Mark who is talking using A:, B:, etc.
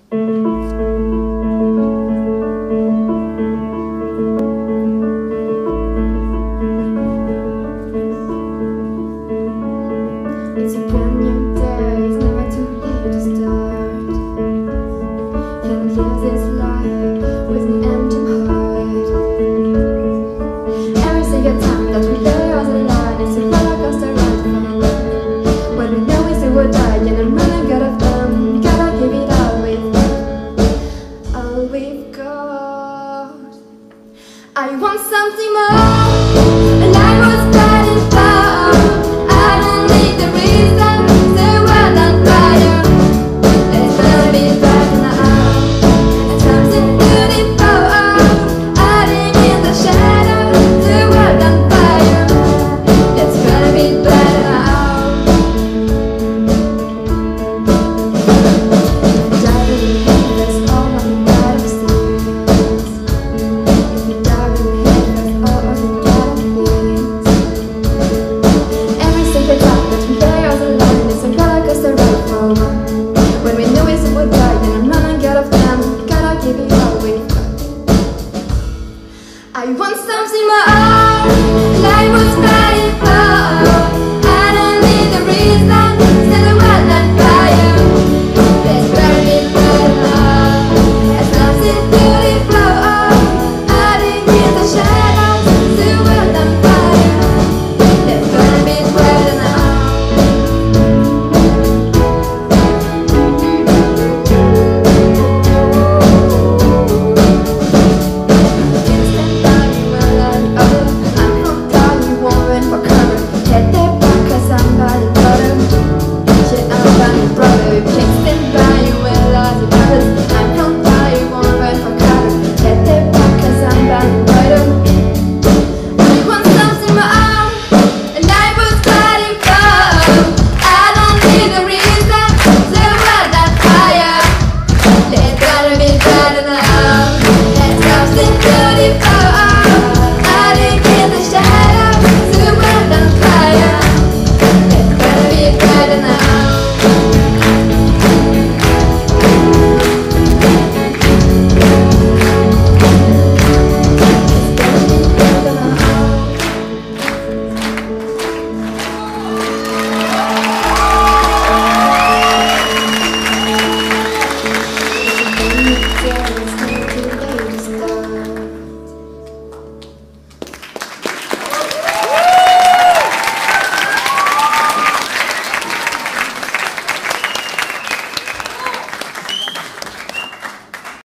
A: It's a brand new day, it's never too late to start. Can live this life with an empty heart. Every single time that we lay on the line, it's a roller coaster ride from. When we know we still will die, and I'm running out of time, we gotta give it all we've got. I want something more, and I was fighting for. I don't need the reason, the world on fire. It's gonna be back now, and something beautiful. Hiding in the shadows, the world on fire. It's gonna be better now. Diving in, that's all I'm proud of seas. If you dive in, that's all of the proud of things. Every single time that we lay on the line, it's a roller coaster ride from. When we knew it would die, and I'm running out of time, gotta give it all we've got. I want something more, and I was